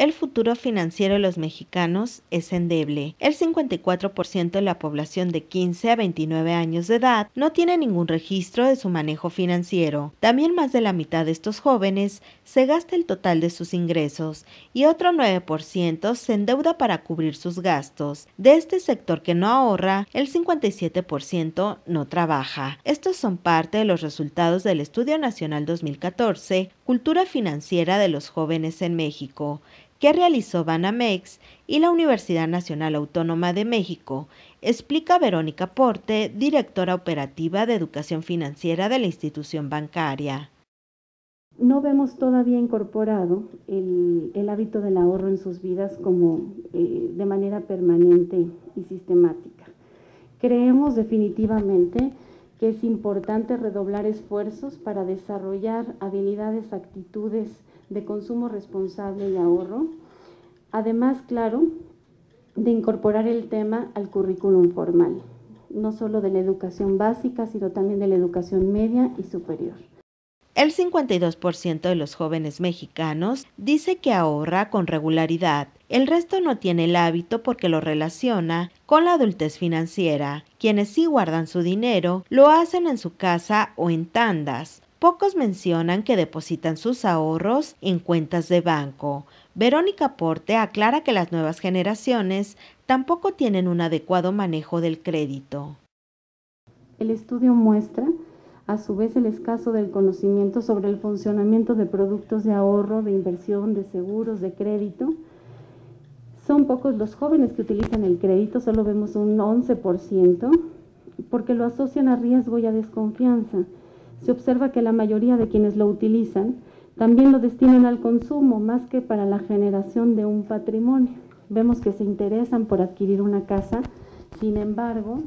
el futuro financiero de los mexicanos es endeble. El 54% de la población de 15 a 29 años de edad no tiene ningún registro de su manejo financiero. También más de la mitad de estos jóvenes se gasta el total de sus ingresos y otro 9% se endeuda para cubrir sus gastos. De este sector que no ahorra, el 57% no trabaja. Estos son parte de los resultados del Estudio Nacional 2014, Cultura Financiera de los Jóvenes en México, que realizó Banamex y la Universidad Nacional Autónoma de México, explica Verónica Porte, directora operativa de Educación Financiera de la institución bancaria. No vemos todavía incorporado el hábito del ahorro en sus vidas como de manera permanente y sistemática. Creemos definitivamente que es importante redoblar esfuerzos para desarrollar habilidades, actitudes de consumo responsable y ahorro. Además, claro, de incorporar el tema al currículum formal, no solo de la educación básica, sino también de la educación media y superior. El 52% de los jóvenes mexicanos dice que ahorra con regularidad. El resto no tiene el hábito porque lo relaciona con la adultez financiera. Quienes sí guardan su dinero lo hacen en su casa o en tandas. Pocos mencionan que depositan sus ahorros en cuentas de banco. Verónica Porte aclara que las nuevas generaciones tampoco tienen un adecuado manejo del crédito. El estudio muestra a su vez el escaso del conocimiento sobre el funcionamiento de productos de ahorro, de inversión, de seguros, de crédito. Son pocos los jóvenes que utilizan el crédito, solo vemos un 11%, porque lo asocian a riesgo y a desconfianza. Se observa que la mayoría de quienes lo utilizan también lo destinan al consumo, más que para la generación de un patrimonio. Vemos que se interesan por adquirir una casa, sin embargo,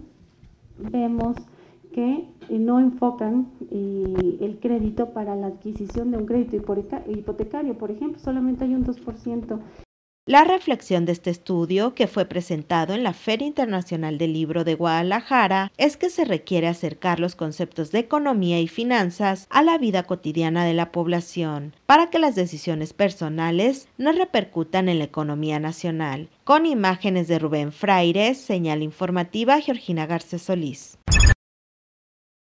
vemos que no enfocan el crédito para la adquisición de un crédito hipotecario, por ejemplo, solamente hay un 2%. La reflexión de este estudio, que fue presentado en la Feria Internacional del Libro de Guadalajara, es que se requiere acercar los conceptos de economía y finanzas a la vida cotidiana de la población, para que las decisiones personales no repercutan en la economía nacional. Con imágenes de Rubén Fraires, señal informativa Georgina Garcés Solís.